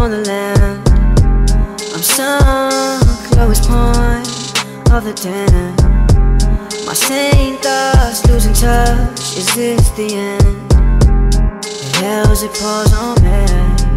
on the land. I'm sunk, lowest point of the den. My sane thoughts losing touch. Is this the end? The hell's it pause on me?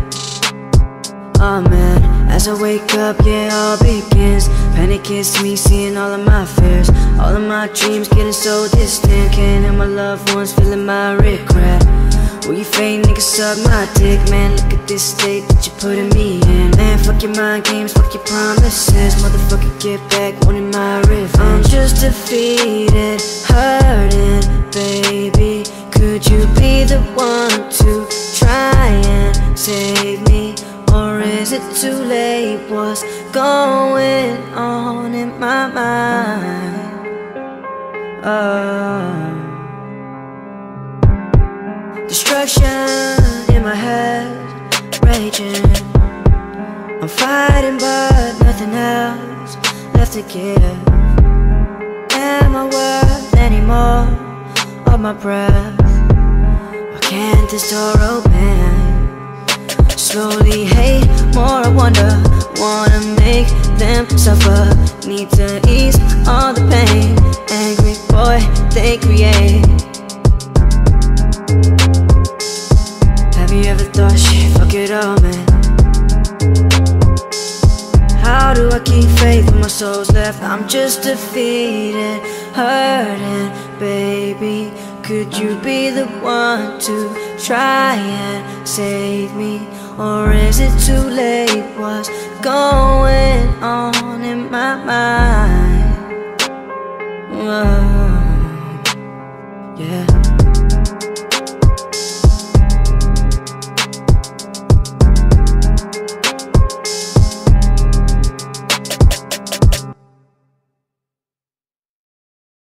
Oh man, as I wake up, yeah, all begins. Panic hits me, seeing all of my fears. All of my dreams getting so distant. Can't hear my loved ones, feeling my regret. Will you fake niggas suck my dick? Man, look at this state that you're putting me in. Man, fuck your mind games, fuck your promises. Motherfucker, get back, wanting my revenge. I'm just defeated, hurting, baby. Could you be the one to try and save me? Or is it too late? What's going on in my mind? Destruction in my head, raging. I'm fighting but nothing else left to give. Am I worth any more of my breath? Or can't this door open? Slowly hate, more I wonder. Wanna make them suffer. Need to ease all the pain. Angry boy, they create. Have you ever thought, shit, fuck it all, man? How do I keep faith when my soul's left? I'm just defeated, hurting, baby. Could you be the one to try and save me? Or is it too late? What's going on in my mind?